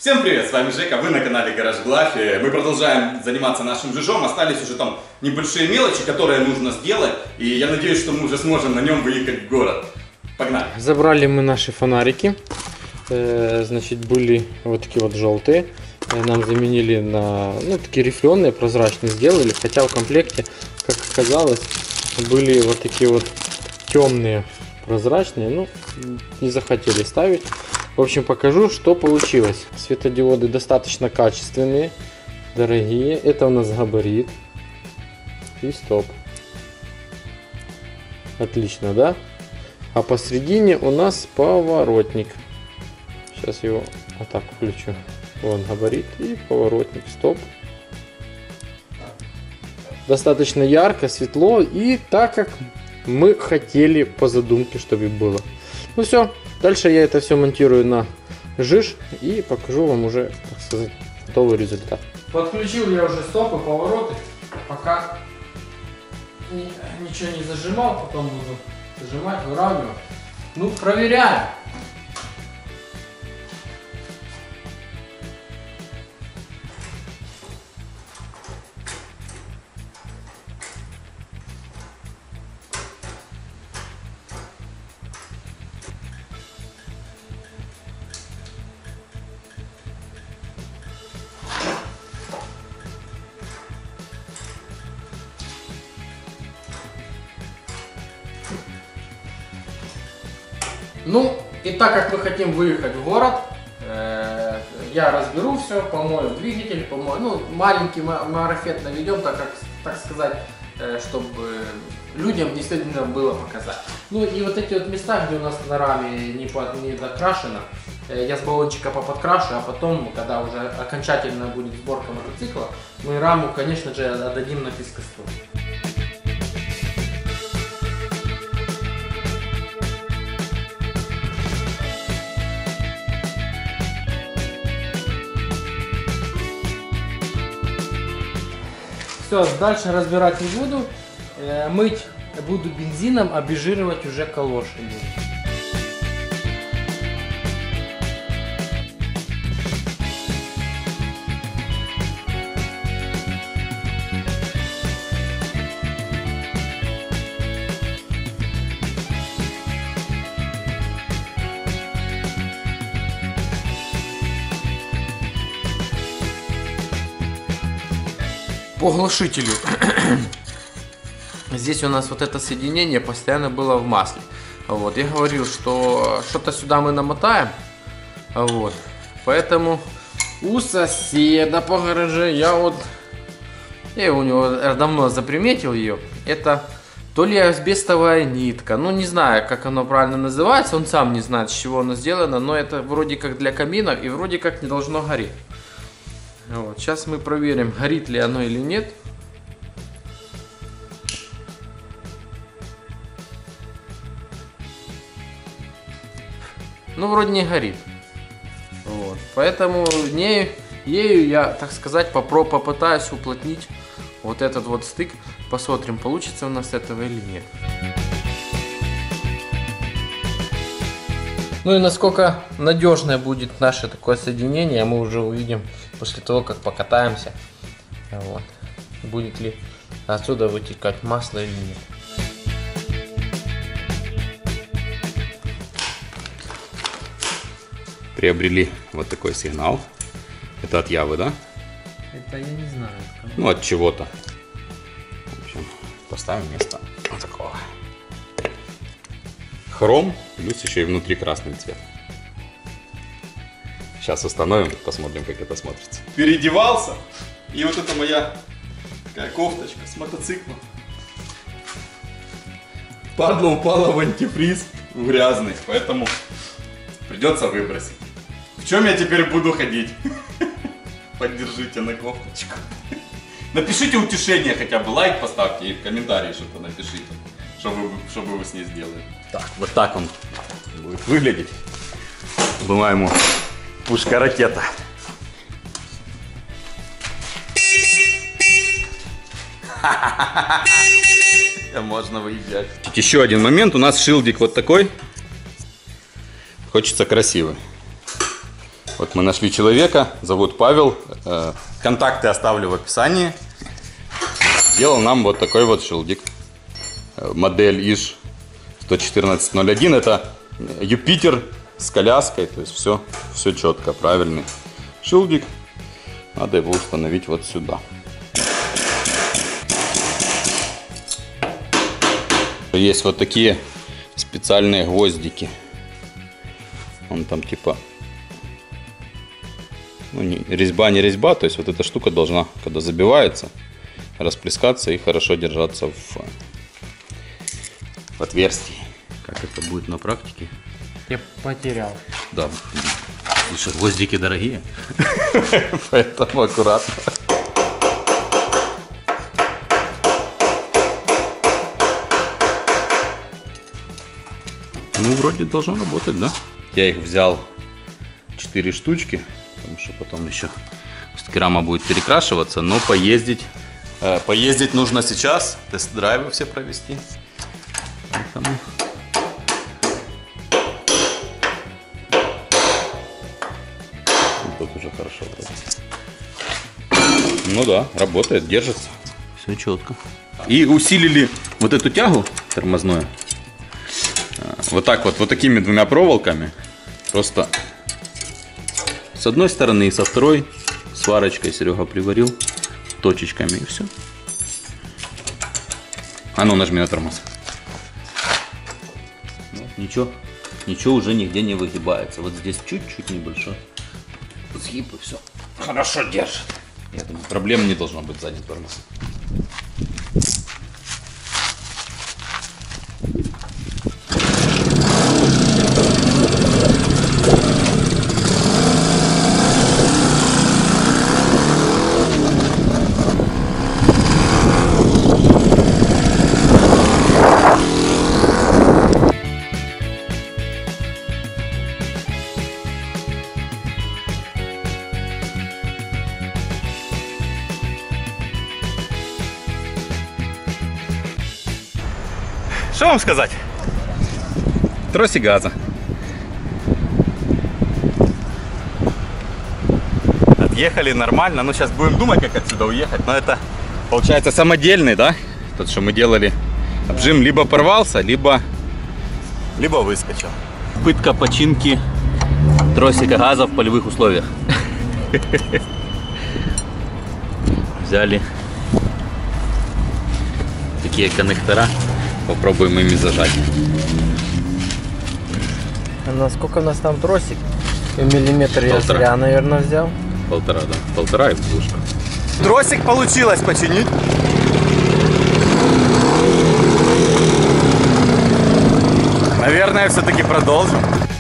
Всем привет, с вами Жека, вы на канале Гараж Глафи. Мы продолжаем заниматься нашим жижом, остались уже там небольшие мелочи, которые нужно сделать, и я надеюсь, что мы уже сможем на нем выехать в город. Погнали! Забрали мы наши фонарики, значит, были вот такие вот желтые, нам заменили на, такие рифленые, прозрачные сделали, хотя в комплекте, как оказалось, были вот такие вот темные, прозрачные, не захотели ставить. В общем, покажу, что получилось. Светодиоды достаточно качественные, дорогие. Это у нас габарит и стоп. Отлично, да? А посередине у нас поворотник. Сейчас его вот так включу. Вон габарит и поворотник, стоп. Достаточно ярко, светло и так, как мы хотели по задумке, чтобы было. Ну все. Дальше я это все монтирую на жиж и покажу вам уже, так сказать, готовый результат. Подключил я уже стопы, повороты, пока ничего не зажимал, потом буду зажимать, выравнивать. Ну, проверяем. Ну, и так как мы хотим выехать в город, я разберу все, помою двигатель, помою, маленький марафет наведем, так сказать, чтобы людям действительно было показать. Ну и вот эти вот места, где у нас на раме не докрашено, я с баллончика поподкрашу, а потом, когда уже окончательно будет сборка мотоцикла, мы раму, конечно же, отдадим на пескоструй. Все, дальше разбирать не буду, мыть буду бензином, обезжиривать уже калоши. По глушителю. Здесь у нас вот это соединение постоянно было в масле. Вот, я говорил, что что-то сюда мы намотаем. Вот, поэтому у соседа по гараже я у него давно заприметил ее. Это то ли асбестовая нитка, не знаю, как оно правильно называется. Он сам не знает, с чего оно сделано, но это вроде как для каминов и вроде как не должно гореть. Вот, сейчас мы проверим, горит ли оно или нет. Вроде не горит. Вот, поэтому ею я, так сказать, попытаюсь уплотнить вот этот вот стык. Посмотрим, получится у нас этого или нет. Ну и насколько надежное будет наше такое соединение, мы уже увидим после того, как покатаемся. Вот. Будет ли отсюда вытекать масло или нет. Приобрели вот такой сигнал. Это от Явы, да? Это я не знаю. От чего-то. В общем, поставим вместо вот такого. Хром, плюс еще и внутри красный цвет. Сейчас установим, посмотрим, как это смотрится. Переодевался, и вот это моя такая кофточка с мотоциклом. Падла упала в антифриз, в грязный, поэтому придется выбросить. В чем я теперь буду ходить? Поддержите на кофточку. Напишите утешение хотя бы, лайк поставьте и в комментарии что-то напишите, что вы с ней сделали. Так, вот так он будет выглядеть. Была ему пушка-ракета. Можно выезжать. Еще один момент. У нас шилдик вот такой. Хочется красивый. Вот мы нашли человека, зовут Павел. Контакты оставлю в описании. Сделал нам вот такой вот шилдик. Модель ИЖ 11401. Это Юпитер с коляской. То есть все четко, правильный шилдик. Надо его установить вот сюда. Есть вот такие специальные гвоздики. Он там типа... Ну, резьба не резьба, то есть вот эта штука должна, когда забивается, расплескаться и хорошо держаться в отверстии. Как это будет на практике? Я потерял. Да, слушай, гвоздики дорогие, поэтому аккуратно. Ну, вроде должно работать, да? Я их взял 4 штучки. Потому что потом еще рама будет перекрашиваться, но поездить нужно сейчас, тест-драйвы все провести. Поэтому... Тут уже хорошо вроде. Ну да, работает, держится. Все четко. И усилили вот эту тягу тормозную. Вот так вот такими двумя проволоками. Просто... С одной стороны и со второй сварочкой Серега приварил точечками и все. А ну нажми на тормоз. Вот, ничего уже нигде не выгибается. Вот здесь чуть-чуть небольшой сгиб и все. Хорошо держит. Я думаю, проблем не должно быть сзади тормоз. Что вам сказать? Тросик газа. Отъехали нормально. Ну, сейчас будем думать, как отсюда уехать. Но это, получается, самодельный, да? Тот, что мы делали. Обжим либо порвался, либо выскочил. Пытка починки тросика газа в полевых условиях. Взяли такие коннектора. Попробуем ими зажать. А насколько у нас там тросик? Миллиметр я зря, наверное, взял. 1,5, да. 1,5 и вдушка. Тросик получилось починить. Наверное, все-таки продолжим.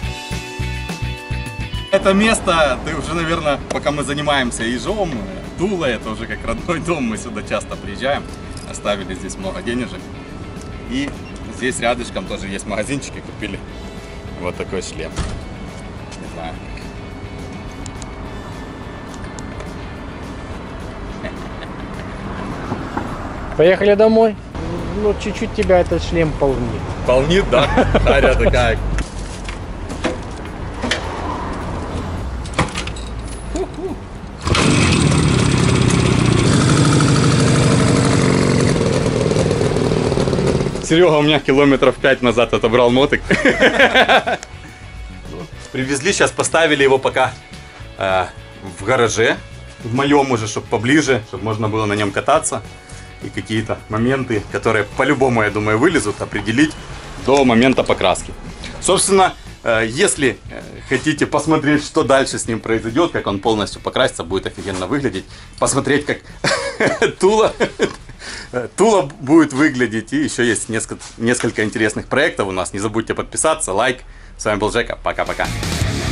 Это место, ты уже, наверное, пока мы занимаемся ежом, Тула, это уже как родной дом, мы сюда часто приезжаем. Оставили здесь много денежек. И здесь рядышком тоже есть магазинчики, купили вот такой шлем. Не знаю. Поехали домой. Ну, чуть-чуть тебя этот шлем полнит. Полнит, да? Харя такая. Серега у меня километров 5 назад отобрал мотик. Привезли, сейчас поставили его пока в гараже. В моем уже, чтобы поближе, чтобы можно было на нем кататься. И какие-то моменты, которые по-любому, я думаю, вылезут, определить до момента покраски. Собственно, если хотите посмотреть, что дальше с ним произойдет, как он полностью покрасится, будет офигенно выглядеть. Посмотреть, как Тула будет выглядеть. И еще есть несколько интересных проектов у нас. Не забудьте подписаться, лайк. С вами был Жека. Пока-пока.